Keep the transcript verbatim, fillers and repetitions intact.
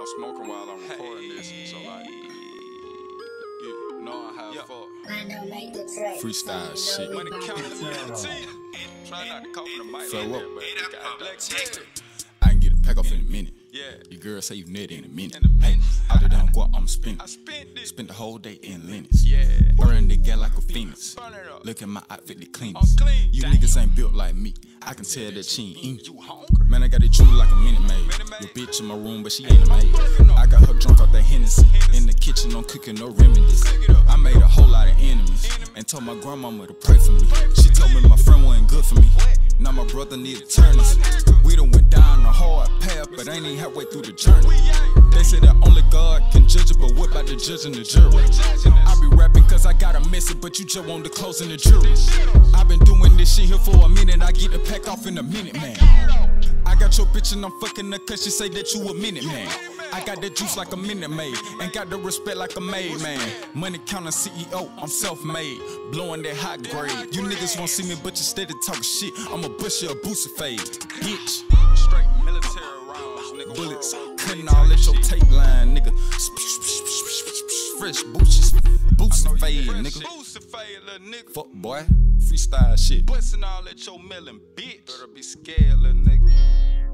smoking while I'm recording this, so like, you know I have yeah. fuck. Freestyle shit. When it comes to the try not to cough in the mic. Pharaoh. Like I can get a pack off in a minute. Yeah. Your girl say you nutty in a minute. In a minute. Hey, out there down go I'm spinning. I spent it. Spent the whole day in Linux. Yeah. Burn the gas like a phoenix. Burn it up. Look at my outfit, the cleanest. I'm clean. You Damn. niggas ain't built like me. I can tell that she ain't eating. You hungry? Man, I got it true like a minute maid. Your bitch in my room, but she ain't a maid. I got her drunk off that Hennessy. In the kitchen, I'm cooking no remedies. I made a whole lot of enemies and told my grandmama to pray for me. She told me my friend wasn't good for me. Now my brother need attorneys. We done went down the hard path, but ain't even halfway through the journey. They say that only God can judge it, but what about the judge and the jury? I be rapping cause I got a message, but you just want the close in the jury. I been doing this shit here for a minute, I get the pack off in a minute, man. I got your bitch and I'm fucking her cause she say that you a minute, man. I got that juice like a minute maid, and got the respect like a maid, man. Money counting C E O, I'm self-made, blowing that hot grade. You niggas won't see me, but you steady talking shit. I'ma bust you a booster fade, bitch. Straight military rounds, nigga. Bullets cutting all at your tape line, nigga. Fresh boosters, booster fade, nigga. Booster fade, little nigga. Fuck boy, freestyle shit. Bustin' all at your melon, bitch. Better be scared, little nigga.